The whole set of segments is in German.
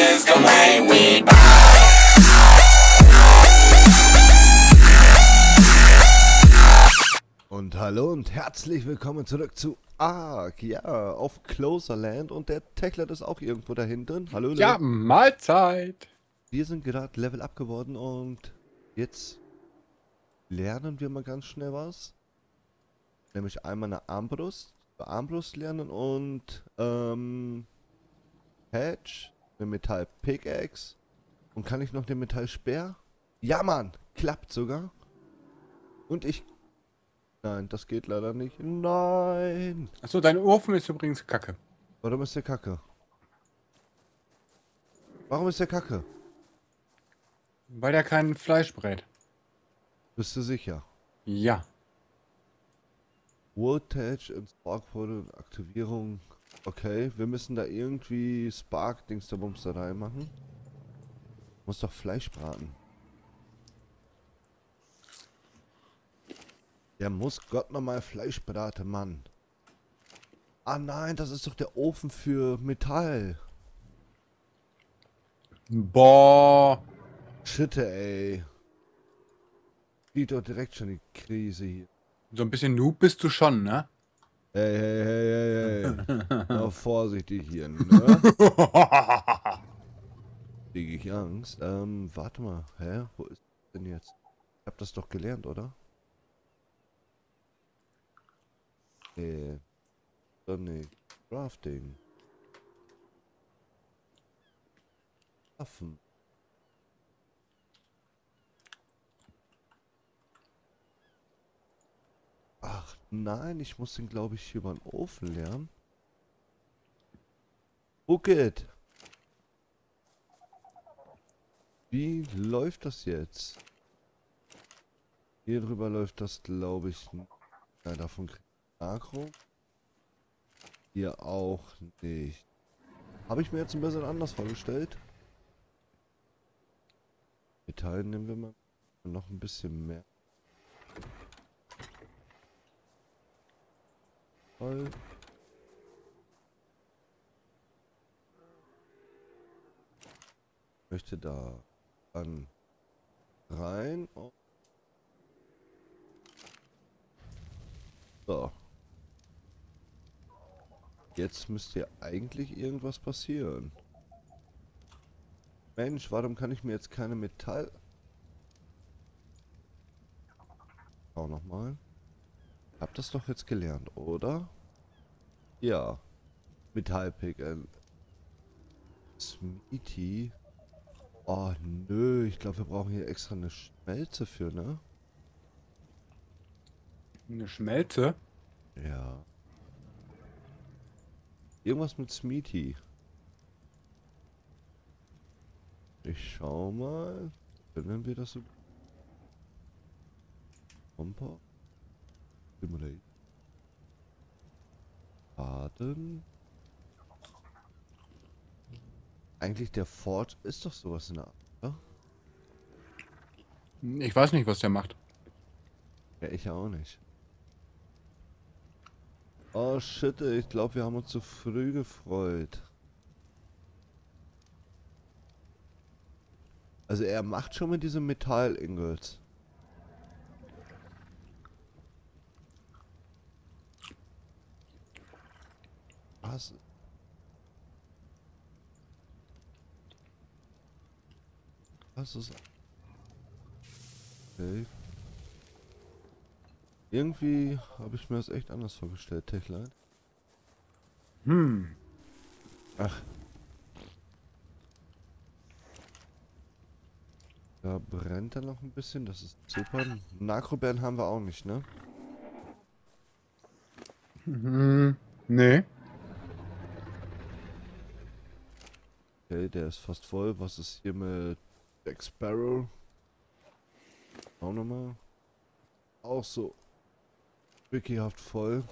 is the way we buy. Und hallo und herzlich willkommen zurück zu Ark, ja, auf Closer Land, und der Techlet ist auch irgendwo da hinten. Hallo, Ja, Mahlzeit. wir sind gerade Level up geworden und jetzt lernen wir mal ganz schnell was. Nämlich einmal eine Armbrust lernen und Hedge, eine Metall Pickaxe, und kann ich noch den Metall Speer? Ja, Mann, klappt sogar. Und nein, das geht leider nicht. Nein. Achso, dein Ofen ist übrigens kacke. Warum ist der kacke? Warum ist der kacke? Weil der kein Fleisch brät. Bist du sicher? Ja. Voltage in Spark Portal Aktivierung. Okay, wir müssen da irgendwie Spark Dings der Bums da reinmachen. Muss doch Fleisch braten. Der muss Gott nochmal Fleisch braten, Mann. Ah nein, das ist doch der Ofen für Metall. Boah. Shit, ey. Sieht doch direkt schon die Krise hier. So ein bisschen Noob bist du schon, ne? Hey, hey, hey, hey, hey. Na, vorsichtig hier, ne? Kriege ich Angst. Warte mal. Hä? Wo ist das denn jetzt? Ich hab das doch gelernt, oder? Doch nicht. Crafting. Waffen. Ach nein, ich muss den, glaube ich, über den Ofen lernen. Bucket. Wie läuft das jetzt? Hier drüber läuft das, glaube ich, nicht. Ja, davon kriege ich Agro. Hier auch nicht. Habe ich mir jetzt ein bisschen anders vorgestellt. Metall nehmen wir mal noch ein bisschen mehr. Voll. Möchte da dann rein. Oh. So. Jetzt müsste ja eigentlich irgendwas passieren. Mensch, warum kann ich mir jetzt keine Metall... Auch nochmal. Hab das doch jetzt gelernt, oder? Ja. Metallpick. Smithy. Oh, nö. Ich glaube, wir brauchen hier extra eine Schmelze für, ne? Eine Schmelze? Ja. Irgendwas mit Smithy. Ich schau mal. Können wir das so... Kompa? Simulate. Baden. Eigentlich der Forge ist doch sowas in der Art, oder? Ich weiß nicht, was der macht. Ja, ich auch nicht. Oh shit, ich glaube, wir haben uns zu früh gefreut. Also er macht schon mit diesem Metall-Ingots. Was? Was ist... Okay. Irgendwie habe ich mir das echt anders vorgestellt, Techline. Ach. Da brennt er noch ein bisschen, das ist super. Nakrobären haben wir auch nicht, ne? Nee. Okay, der ist fast voll. Was ist hier mit Jack Sparrow? Auch nochmal. Auch so wickyhaft voll.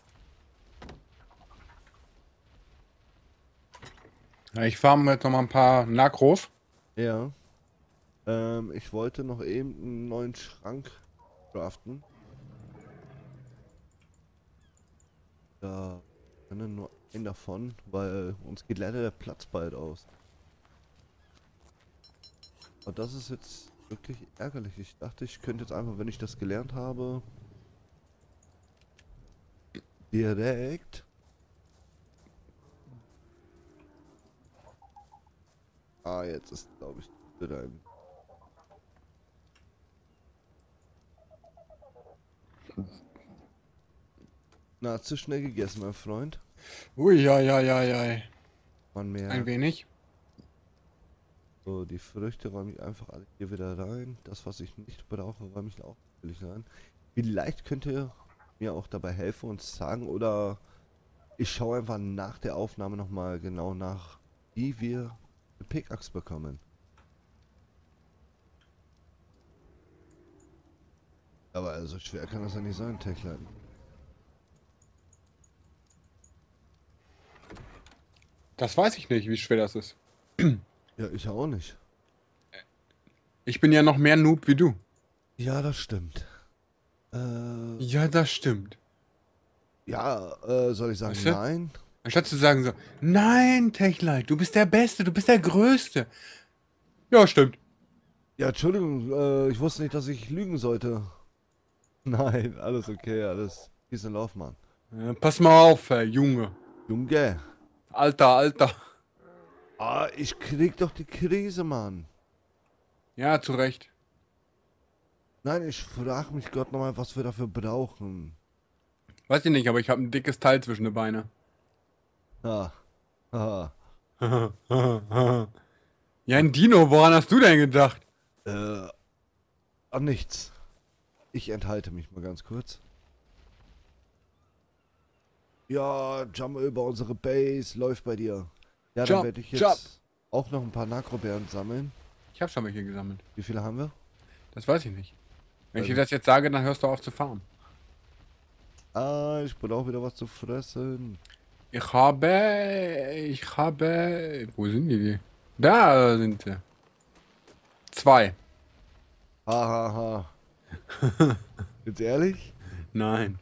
Ja, ich farme jetzt noch mal ein paar Nakros. Ja. Ich wollte noch eben einen neuen Schrank craften. Da können nur einen davon, weil uns geht leider der Platz bald aus. Und das ist jetzt wirklich ärgerlich. Ich dachte, ich könnte jetzt einfach, wenn ich das gelernt habe, direkt. Ah, jetzt ist, glaube ich, wieder ein. Na, zu schnell gegessen, mein Freund. Ui, ja, ja, ja, ja. Man Ein merkt. wenig. So, die Früchte räume ich einfach alle hier wieder rein. Das, was ich nicht brauche, räume ich auch natürlich rein. Vielleicht könnt ihr mir auch dabei helfen und sagen, oder ich schaue einfach nach der Aufnahme nochmal genau nach, wie wir eine Pickaxe bekommen. Aber also schwer kann das ja nicht sein, Techline. Das weiß ich nicht, wie schwer das ist. Ja, ich auch nicht. Ich bin ja noch mehr Noob wie du. Ja, das stimmt. Ja, das stimmt. Ja, soll ich sagen Weißt du? nein? Anstatt zu sagen so, nein, Techlight, du bist der Beste, du bist der Größte. Ja, stimmt. Ja, Entschuldigung, ich wusste nicht, dass ich lügen sollte. Nein, alles okay, alles. Peace and Love, Mann. Pass mal auf, Junge. Junge. Alter, Alter. Ah, ich krieg doch die Krise, Mann. Ja, zu Recht. Nein, ich frage mich Gott nochmal, was wir dafür brauchen. Weiß ich nicht, aber ich habe ein dickes Teil zwischen den Beine. Ah, haha. Ja, ein Dino, woran hast du denn gedacht? An nichts. Ich enthalte mich mal ganz kurz. Ja, Jump über unsere Base, läuft bei dir. Ja, dann Jump, werde ich jump. jetzt auch noch ein paar Nakrobeeren sammeln. Ich habe schon welche gesammelt. Wie viele haben wir? Das weiß ich nicht. Wenn ich dir Also- das jetzt sage, dann hörst du auf zu farmen. Ah, ich brauche wieder was zu fressen. Ich habe, wo sind die? Da sind sie. 2. Hahaha. Jetzt ehrlich? Nein.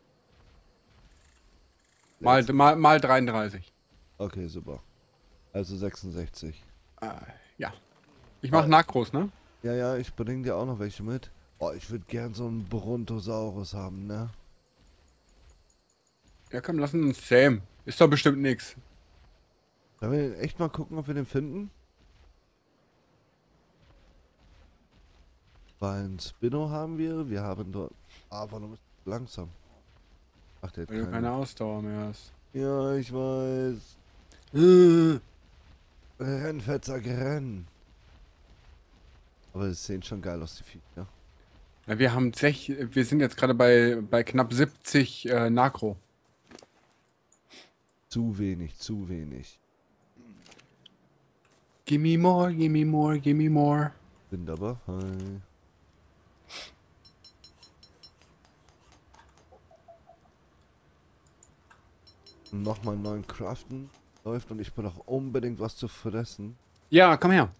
Let's- Mal 33. Okay, super. Also 66. Ja. Ich mache Nakros, ne? Ja, ja, ich bringe dir auch noch welche mit. Oh, ich würde gern so einen Brontosaurus haben, ne? Ja, komm, lass uns zähmen. Ist doch bestimmt nix. Sollen wir den echt mal gucken, ob wir den finden? Weil ein Spinno haben wir. Wir haben dort. Ah, warum ist das langsam? Ach, der hat Weil du keine Ausdauer mehr hast. Ja, ich weiß. Renn, Fettsack, renn. Aber es sehen schon geil aus, die Viecher. Ja, wir sind jetzt gerade bei knapp 70 Nakro. Zu wenig, zu wenig. Gimme more, gimme more, gimme more. Bin dabei. Hi. Nochmal einen neuen Craften läuft und ich brauche unbedingt was zu fressen. Ja, komm her.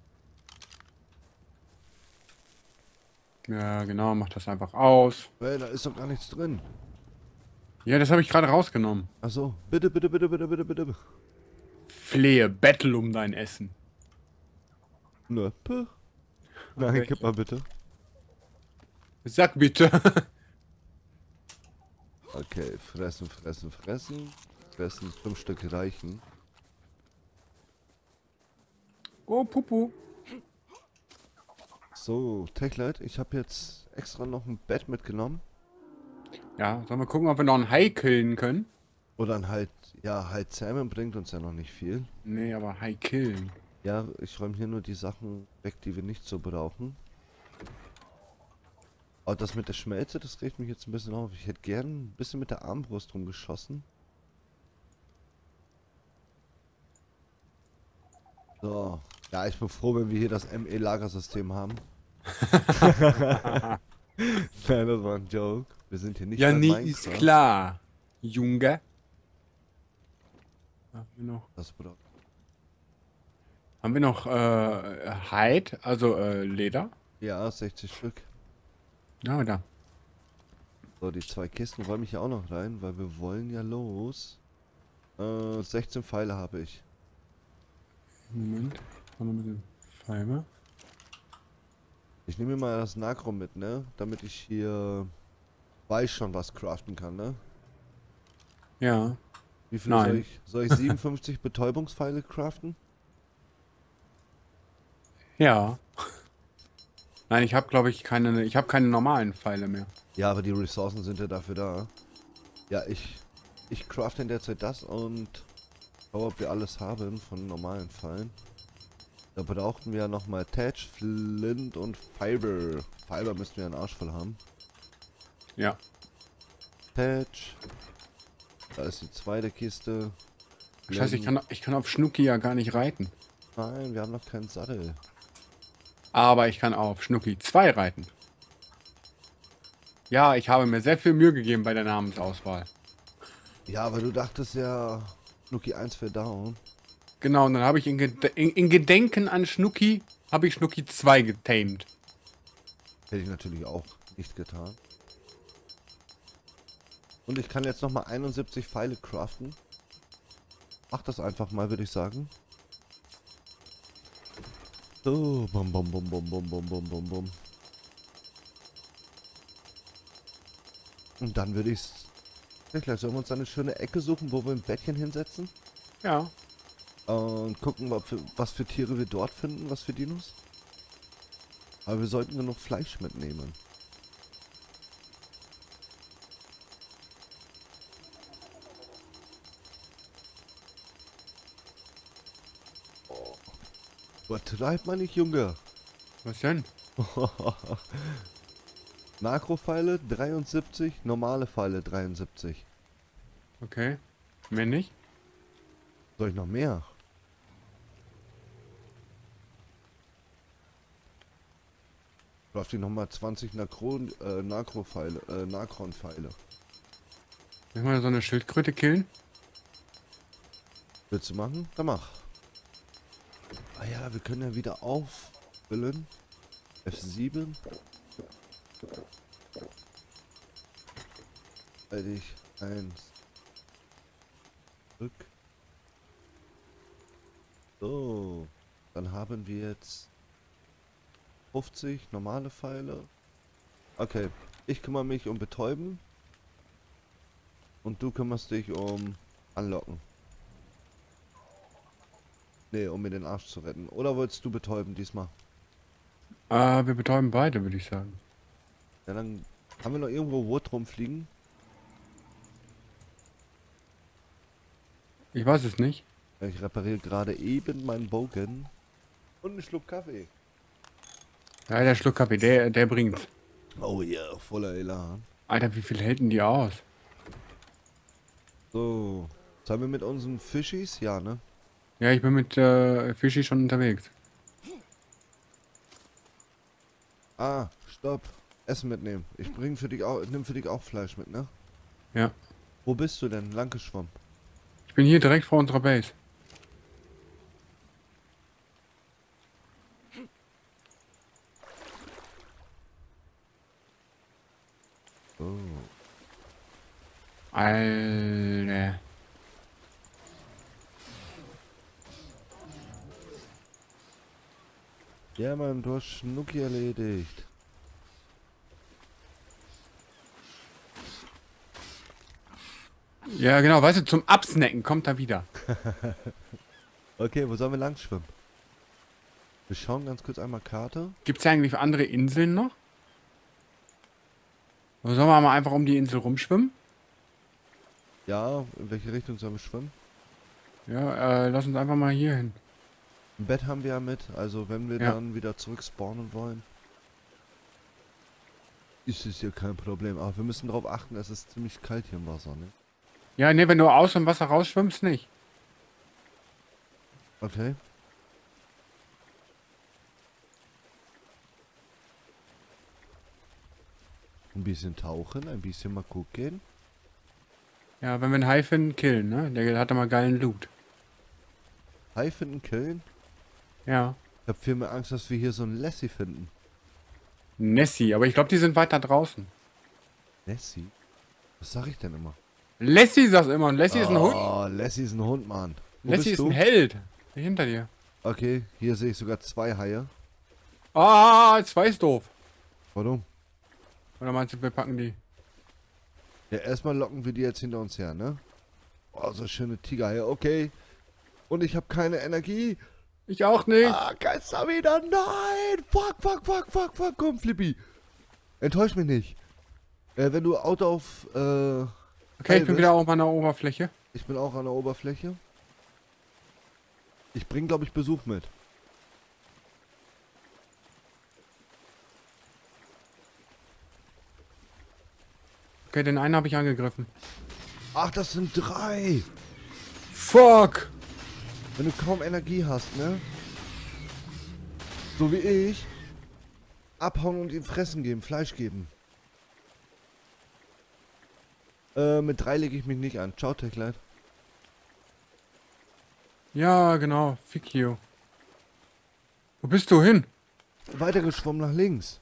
Ja, genau, mach das einfach aus. Weil da ist doch gar nichts drin. Ja, das habe ich gerade rausgenommen. Achso, bitte, bitte, bitte, bitte, bitte, bitte. Flehe, bettel um dein Essen. Nöppe? Nein, Okay. gib mal bitte. Sag bitte. Okay, fressen, fressen, fressen. Fressen, 5 Stück reichen. Oh, Pupu. So, Techlight, ich habe jetzt extra noch ein Bett mitgenommen. Ja, sollen wir gucken, ob wir noch einen Hai killen können? Oder dann halt, ja, halt Salmon bringt uns ja noch nicht viel. Nee, aber Hai killen. Ja, ich räume hier nur die Sachen weg, die wir nicht so brauchen. Aber das mit der Schmelze, das regt mich jetzt ein bisschen auf. Ich hätte gern ein bisschen mit der Armbrust rumgeschossen. So. Ja, ich bin froh, wenn wir hier das ME-Lagersystem haben. Nein, das war ein Joke. Wir sind hier nicht Ja, bei nee, Minecraft. ist klar. Junge. Das braucht. Haben wir noch Hide, also Leder? Ja, 60 Stück. Ja, da. So, die 2 Kisten räume ich ja auch noch rein, weil wir wollen ja los. 16 Pfeile habe ich. Moment. Haben wir mit dem Pfeiler? Ich nehme mir mal das Nacro mit, ne? Damit ich hier weiß schon was craften kann, ne? Ja. Wie viele Nein. soll ich 57 Betäubungspfeile craften? Ja. Nein, ich habe glaube ich keine normalen Pfeile mehr. Ja, aber die Ressourcen sind ja dafür da. Ja, ich crafte in der Zeit das und schau, ob wir alles haben von normalen Pfeilen. Da brauchten wir ja nochmal Thatch, Flint und Fiber. Fiber müssten wir einen Arsch voll haben. Ja. Thatch. Da ist die zweite Kiste. Scheiße, Flint. ich kann auf Schnucki ja gar nicht reiten. Nein, wir haben noch keinen Sattel. Aber ich kann auf Schnucki 2 reiten. Ja, ich habe mir sehr viel Mühe gegeben bei der Namensauswahl. Ja, aber du dachtest ja, Nuki 1 für down. Genau, und dann habe ich in Gedenken an Schnucki, habe ich Schnucki 2 getamed. Hätte ich natürlich auch nicht getan. Und ich kann jetzt nochmal 71 Pfeile craften. Mach das einfach mal, würde ich sagen. So, bum bum bum bum bum bum bum bum bum. Und dann würde ich's. Ja, gleich sollen wir uns eine schöne Ecke suchen, wo wir ein Bettchen hinsetzen. Ja. Und gucken, was für Tiere wir dort finden, was für Dinos. Aber wir sollten genug Fleisch mitnehmen. Oh. Übertreib mal nicht, Junge. Was denn? Makropfeile 73, normale Pfeile 73. Okay. Mehr nicht? Soll ich noch mehr? Darf die nochmal 20 Nakron-Pfeile. Will mal so eine Schildkröte killen? Willst du machen? Dann mach. Ah ja, wir können ja wieder auffüllen. F7. Fertig. 1. Rück. So. Dann haben wir jetzt 50 normale Pfeile. Okay. Ich kümmere mich um Betäuben. Und du kümmerst dich um Anlocken. Nee, um mir den Arsch zu retten. Oder wolltest du betäuben diesmal? Wir betäuben beide, würde ich sagen. Ja, dann haben wir noch irgendwo Wood rumfliegen. Ich weiß es nicht. Ich repariere gerade eben meinen Bogen. Und einen Schluck Kaffee. Ja, der Schluck Kaffee, der bringt's. Oh yeah, voller Elan. Alter, wie viel hält denn die aus? So. Was haben wir mit unseren Fischis? Ja, ne? Ja, ich bin mit Fischi schon unterwegs. Ah, stopp. Essen mitnehmen. Ich bring für dich auch, nimm für dich auch Fleisch mit, ne? Ja. Wo bist du denn? Lang geschwommen. Ich bin hier direkt vor unserer Base. Oh. Alter. Ja, Mann, du hast Schnucki erledigt. Ja, genau, weißt du, zum Absnacken kommt er wieder. Okay, wo sollen wir lang schwimmen? Wir schauen ganz kurz einmal Karte. Gibt's ja eigentlich andere Inseln noch? Oder sollen wir mal einfach um die Insel rumschwimmen? Ja, in welche Richtung sollen wir schwimmen? Ja, lass uns einfach mal hier hin. Ein Bett haben wir ja mit, also wenn wir Ja. dann wieder zurück spawnen wollen, ist es ja kein Problem. Aber wir müssen darauf achten, es ist ziemlich kalt hier im Wasser, ne? Ja, ne, wenn du aus dem Wasser rausschwimmst, nicht. Okay. Ein bisschen tauchen, ein bisschen mal gucken. Ja, wenn wir einen Hai finden, killen, ne? Der hat immer geilen Loot. Hai finden, killen. Ja. Ich hab viel mehr Angst, dass wir hier so einen Lassie finden. Nessie, aber ich glaube, die sind weiter draußen. Lassie? Was sag ich denn immer? Lassie sagst immer, und Lassie ist ein Hund. Oh, Lassie ist ein Hund, Mann. Wo Lassie bist ist du? ein Held. Hinter dir. Okay, hier sehe ich sogar 2 Haie. Ah, 2 ist doof. Warum? Oder meinst du, wir packen die? Ja, erstmal locken wir die jetzt hinter uns her, ne? Oh, so schöne Tigerhaie, okay. Und ich habe keine Energie. Ich auch nicht. Ah, Geister wieder. Nein! Fuck, fuck, fuck, fuck, fuck. Komm, Flippy. Enttäusch mich nicht. Wenn du Auto auf, Okay, Heil ich bin bist. wieder auf meiner Oberfläche. Ich bin auch an der Oberfläche. Ich bring, glaube ich, Besuch mit. Okay, den einen habe ich angegriffen. Ach, das sind 3. Fuck! Wenn du kaum Energie hast, ne? So wie ich. Abhauen und ihm Fressen geben, Fleisch geben. Mit 3 lege ich mich nicht an. Ciao, Techlight. Ja, genau. Fick you. Wo bist du hin? Weitergeschwommen nach links.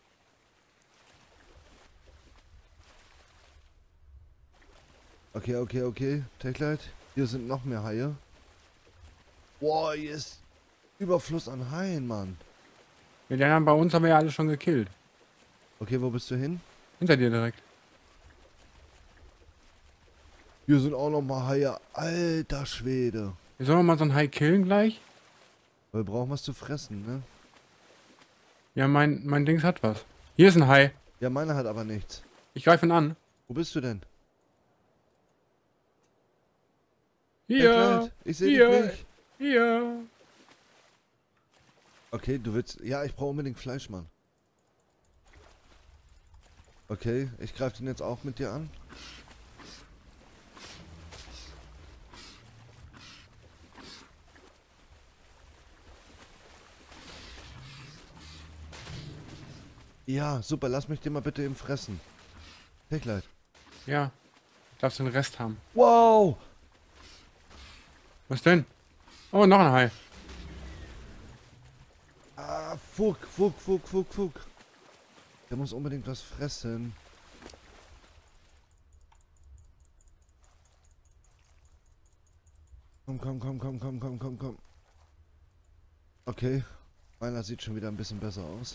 Okay, okay, okay. Techlight. Hier sind noch mehr Haie. Boah, hier ist Überfluss an Haien, Mann. Ja, die anderen bei uns haben wir ja alle schon gekillt. Okay, wo bist du hin? Hinter dir direkt. Hier sind auch noch mal Haie. Alter Schwede. Wir sollen mal so einen Hai killen gleich? Wir brauchen was zu fressen, ne? Ja, mein Dings hat was. Hier ist ein Hai. Ja, meiner hat aber nichts. Ich greife ihn an. Wo bist du denn? Hier. Techlight, ich sehe Hier. dich nicht. Hier. Okay, du willst... Ja, ich brauche unbedingt Fleisch, Mann. Okay, ich greife den jetzt auch mit dir an. Ja, super, lass mich den mal bitte eben fressen. Techlight. Ja. Darfst den Rest haben. Wow! Was denn? Oh, noch ein Hai. Ah, fuck, fuck, fuck, fuck, fuck. Der muss unbedingt was fressen. Komm, komm, komm, komm, komm, komm, komm, komm. Okay. Meiner sieht schon wieder ein bisschen besser aus.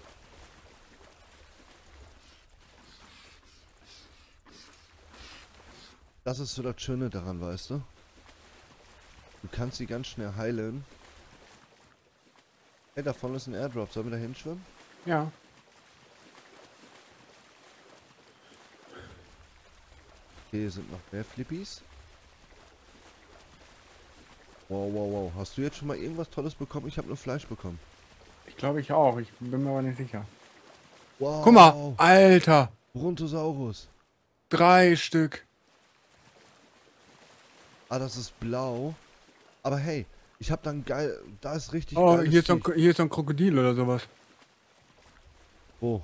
Das ist so das Schöne daran, weißt du? Du kannst sie ganz schnell heilen. Hey, da vorne ist ein Airdrop. Sollen wir da hinschwimmen? Ja. Okay, hier sind noch mehr Flippies. Wow, wow, wow. Hast du jetzt schon mal irgendwas Tolles bekommen? Ich habe nur Fleisch bekommen. Ich glaube ich auch. Ich bin mir aber nicht sicher. Wow. Guck mal. Alter. Brontosaurus. 3 Stück. Ah, das ist blau. Aber hey, ich habe dann geil... Da ist richtig Oh, geiles hier ist so ein Krokodil oder sowas. Wo?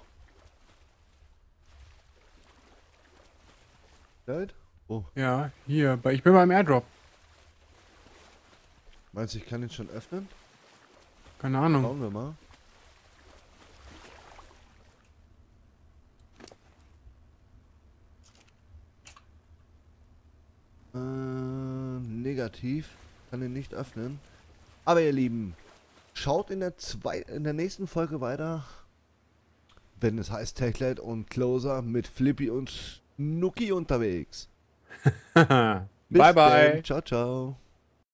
Geld? Wo? Ja, hier. Ich bin beim Airdrop. Meinst du, ich kann ihn schon öffnen? Keine Ahnung. Schauen wir mal. Negativ. Kann ihn nicht öffnen. Aber ihr Lieben, schaut in der nächsten Folge weiter, wenn es heißt Techlight und Closer mit Flippy und Schnucki unterwegs. Bye, Bis bye. dann. Ciao, ciao.